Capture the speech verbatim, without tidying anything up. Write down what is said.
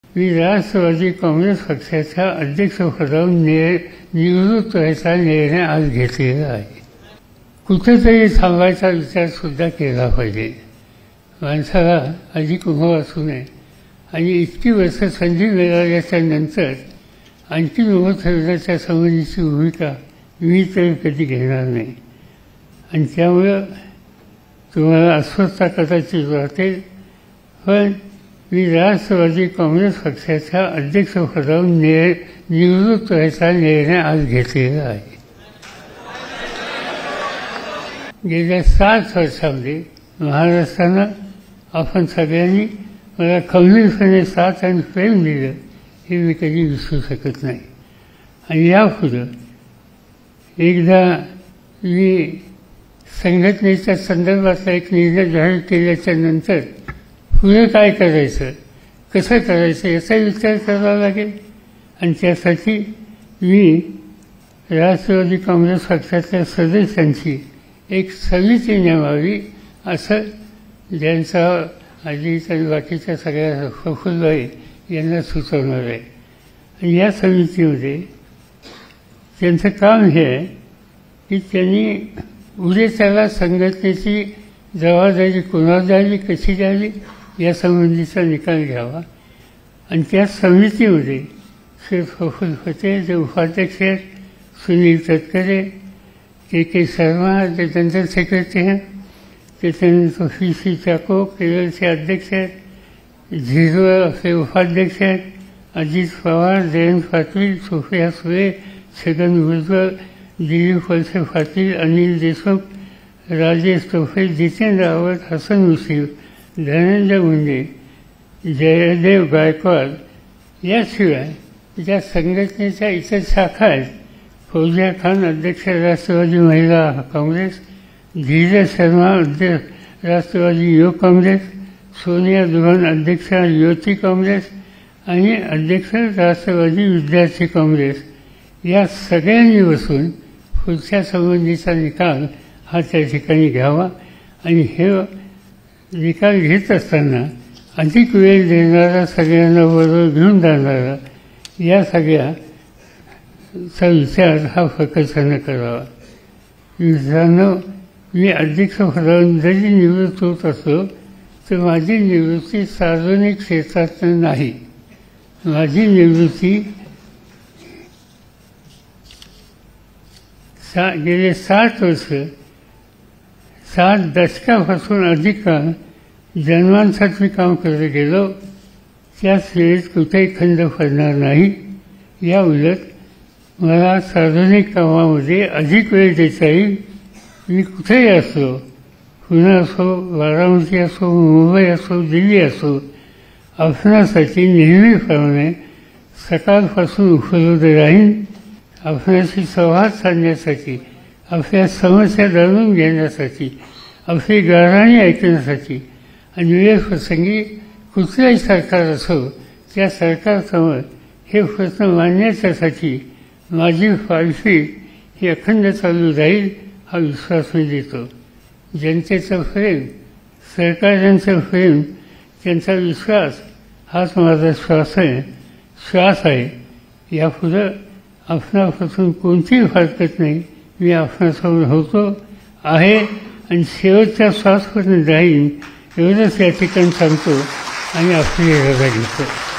मी राष्ट्रवादी काँग्रेस पक्षाच्या अध्यक्षपदावर नि निवृत्त व्हायचा निर्णय आज घेतलेला आहे. कुठेतरी थांबायचा विचारसुद्धा केला पाहिजे. माणसाला अधिक उभं असू नये आणि इतकी वर्ष संधी मिळाल्याच्या नंतर आणखी उभं ठेवण्याच्या संबंधीची भूमिका मी तर कधी घेणार नाही. आणि त्यामुळं तुम्हाला अस्वस्थता कदाचित वाटेल, पण मी राष्ट्रवादी काँग्रेस पक्षाच्या अध्यक्षपदावर नि निवृत्त व्हायचा निर्णय आज घेतलेला आहे. गेल्या सात वर्षामध्ये महाराष्ट्रानं आपण सगळ्यांनी मला खंबीरपणे साथ आणि प्रेम दिलं हे मी कधी विसरू शकत नाही. आणि यापुढं एकदा मी संघटनेच्या संदर्भातला एक निर्णय जाहीर केल्याच्या नंतर पुढे काय करायचं, कसं करायचं याचा विचार करावा लागेल. आणि त्यासाठी मी राष्ट्रवादी काँग्रेस पक्षाच्या सदस्यांची एक समिती नेमावी असं ज्यांचा अजित आणि बाकीच्या सगळ्या प्रफुल्लभाई यांना सुचवणार आहे. आणि या समितीमध्ये त्यांचं काम हे आहे की त्यांनी उद्या त्याला संघटनेची जबाबदारी कोणाला द्यावी, कशी द्यावी यासंबंधीचा निकाल घ्यावा. आणि त्या समितीमध्ये श्री प्रफुल्ल पटेल जे उपाध्यक्ष आहेत, सुनील तटकरे, के के शर्मा जे जनरल सेक्रेटरी हैं, त्याच्यानंतर पी सी चाको केरळचे अध्यक्ष आहेत, झिरो असे उपाध्यक्ष आहेत, अजित पवार, जयंत पाटील, सुप्रिया सुळे, छगन भुजबळ, दिलीप वळसे पाटील, अनिल देशमुख, राजेश टोपे, जितेंद्र रावत, हसन मुश्रीफ, धनंजय मुंडे, जयदेव गायकवाड याशिवाय ज्या संघटनेच्या इतर शाखा आहेत, फौजिया खान अध्यक्ष राष्ट्रवादी महिला काँग्रेस, धीरज शर्मा अध्यक्ष राष्ट्रवादी युवक काँग्रेस, सोनिया दुहान अध्यक्ष युवती काँग्रेस आणि अध्यक्ष राष्ट्रवादी विद्यार्थी काँग्रेस या सगळ्यांनी बसून पुढच्या संबंधीचा निकाल हा त्या ठिकाणी घ्यावा. आणि हे निकाल घेत असताना अधिक वेळ देणारा, सगळ्यांना बरोबर घेऊन जाणारा या सगळ्याचा विचार हा फकसानं करावा. मित्रांनो, मी अध्यक्षपदावरून जरी निवृत्त होत असलो तर माझी निवृत्ती सार्वजनिक क्षेत्रात नाही. माझी निवृत्ती सा गेले सात वर्ष सात दशकापासून अधिक काळ जन्मांसाठी काम करत गेलो. त्याच वेळेत कुठेही खंड पडणार नाही. या उलट मला सार्वजनिक कामामध्ये अधिक वेळ देता येईल. मी कुठेही असलो, पुणे असो, बारामती असो, मुंबई असो, दिल्ली असो, आपणासाठी नेहमीप्रमाणे सकाळपासून उपलब्ध राहीन. आपणाशी संवाद साधण्यासाठी, आपल्या समस्या जाणून घेण्यासाठी, आपली गाराणी ऐकण्यासाठी आणि वेळप्रसंगी कुठल्याही सरकार असो त्या सरकारसमोर हे प्रश्न मांडण्यासाठी माझी पालखी ही अखंड चालू राहील हा विश्वास मी देतो. जनतेचं प्रेम, सरकारांचं प्रेम, त्यांचा विश्वास हाच माझा श्वास आहे श्वास आहे. यापुढं आपणापासून कोणतीही हरकत नाही. मी आपणासमोर होतो आहे आणि शेवटच्या श्वासपर्यंत राहीन एवढंच या ठिकाणी सांगतो आणि आपली रजा घेतो.